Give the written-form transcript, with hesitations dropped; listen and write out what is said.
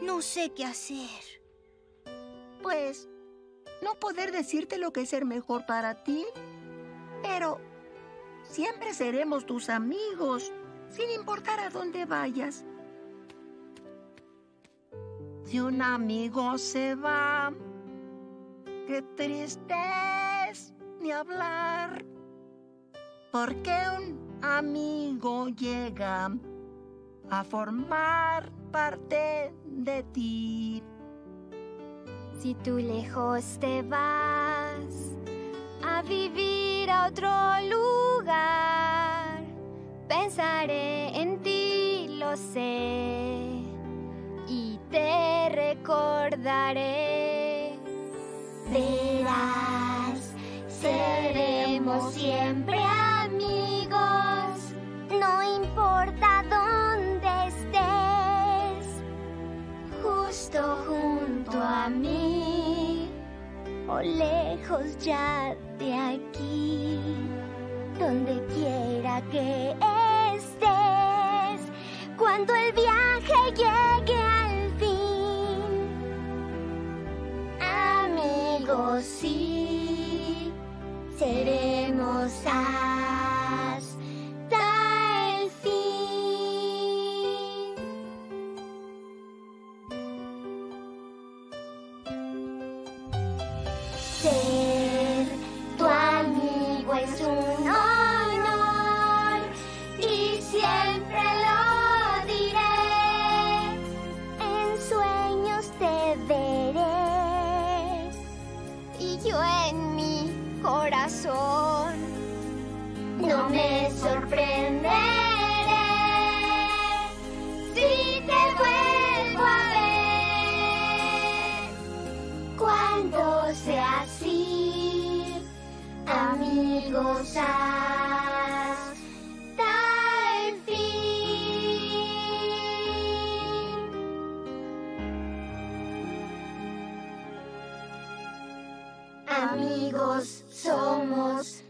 No sé qué hacer. Pues, no poder decirte lo que es ser mejor para ti, pero siempre seremos tus amigos, sin importar a dónde vayas. Si un amigo se va, qué triste es ni hablar, porque un amigo llega a formar parte de ti. Si tú lejos te vas a vivir a otro lugar, pensaré en ti, lo sé, y te recordaré. Verás, seremos siempre amigos, no importa dónde estés, justo junto a mí o lejos ya de aquí, donde quiera que estés, cuando el viaje llegue al fin. Amigos, sí, seremos hasta el fin. Ser tu amigo es un honor y siempre lo diré. En sueños te veré y yo en mi corazón no me sorprenderé si te vuelvo a ver. Cuando sea así, amigos hasta el fin. Amigos somos